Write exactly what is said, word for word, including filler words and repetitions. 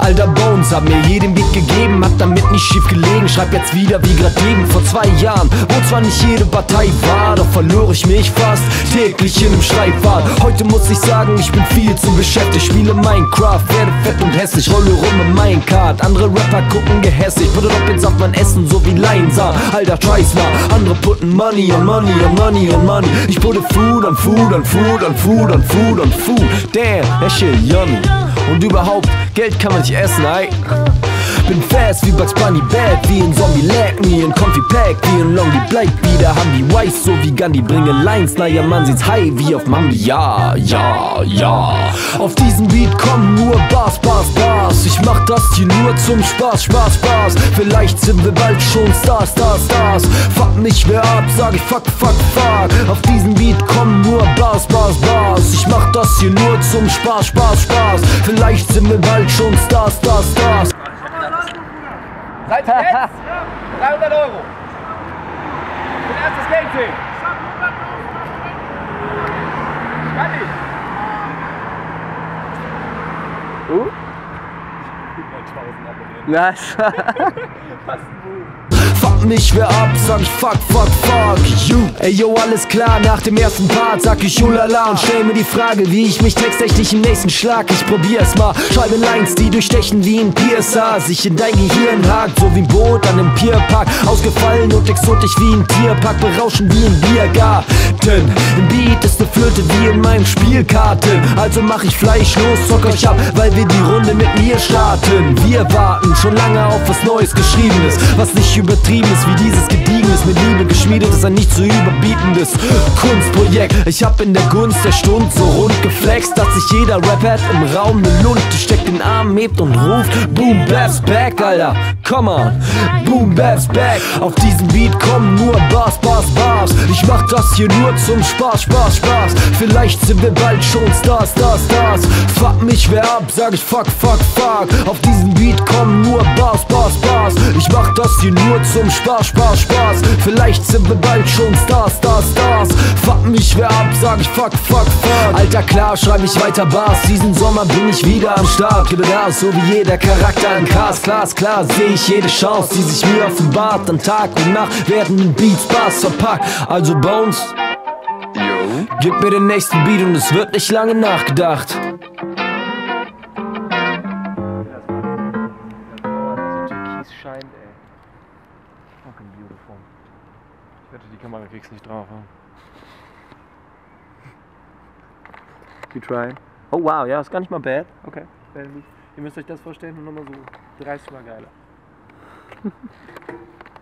Alter Bones, hab mir jeden Beat gegeben, hab damit nicht schief gelegen. Schreib jetzt wieder wie grad eben vor zwei Jahren, wo zwar nicht jede Partei war, doch verlor ich mich fast täglich in einem Schreibbad. Heute muss ich sagen, ich bin viel zu beschäftigt. Spiele Minecraft, werde fett und hässlich, rolle rum in Minecart. Andere Rapper gucken gehässig, putte Doppels auf mein Essen, so wie Leinsaat. Alter Scheiß mal, andere putten Money on Money on Money on Money. Ich putte Food on Food on Food on Food on Food on Food. Damn, that shit yummy. Und überhaupt, Geld kann man nicht essen, ey. Bin fast wie Bugs Bunny, bad wie ein Zombie, lag me in Comfy Pack wie ein Longy Black. Wieder haben die Weiß, so wie Gandhi, bringe Lines. Naja, man sieht's high wie auf Mambi, ja, ja, ja. Auf diesen Beat kommen nur Bars, Bars, Bars. Ich mach das hier nur zum Spaß, Spaß, Spaß. Vielleicht sind wir bald schon Stars, Stars, Stars. Fuck mich wer ab, sag ich fuck, fuck, fuck. Auf diesen Beat kommen nur Bars, Bars, Bars. Ich mach das hier nur zum Spaß, Spaß, Spaß. Vielleicht sind wir bald schon Stars, Stars, Stars. Seid ihr jetzt? dreihundert Euro. Für ein erstes Game-Team. Kann ich? Uh? Nice. Fuck mich wer ab, sag ich fuck, fuck, fuck you. Ey yo, alles klar, nach dem ersten Part sag ich ulala und stell mir die Frage, wie ich mich textechnisch im nächsten Schlag. Ich probier's mal, schreibe Lines, die durchstechen wie ein Piercer, sich in dein Gehirn hakt, so wie ein Boot an einem Pierpark. Ausgefallen und exotisch wie ein Tierpark, berauschen wie ein Biergarten. Im Beat ist ne Flöte wie in meinem Spielkarten. Also mach ich fleischlos, zock euch ab, weil wir die Runde mit mir starten. Wir warten schon lange auf was Neues Geschriebenes, was nicht übertrieben ist wie dieses Gediegenes, mit Liebe geschmiedet ist ein nicht zu überbietendes Kunstprojekt. Ich hab in der Gunst der Stund so rund geflext, dass sich jeder Rapper im Raum ne Lund steckt, den Arm hebt und ruft Boom Baps back, Alter, come on, Boom Baps back. Auf diesen Beat kommen nur Bars, Bars, Bars. Ich mach das hier nur zum Spaß, Spaß, Spaß. Vielleicht sind wir bald schon Stars, Stars, Stars. Fuck mich wer ab, sag ich fuck, fuck, fuck. Auf diesen Beat kommen nur Bars, Bars, Bars. Ich mach das hier nur zum Spaß, Spaß, Spaß. Vielleicht sind wir bald schon Stars, Stars, Stars. Fuck mich wer ab, sag ich fuck, fuck, fuck. Alter klar, schreib ich weiter Bars. Diesen Sommer bin ich wieder am Start. Gebe Gas, so wie jeder Charakter in Cars. Klar, klar, seh ich jede Chance, die sich mir offenbart. An Tag und Nacht werden in Beats Bars verpackt. Also Bones, yo, gib mir den nächsten Beat und es wird nicht lange nachgedacht. Scheint, ey. Fucking beautiful. Ich wette, die Kamera kriegst nicht drauf. Hm? You try. Oh wow, ja, ist gar nicht mal bad. Okay. Ihr müsst euch das vorstellen, nur nochmal so dreißig Mal geiler.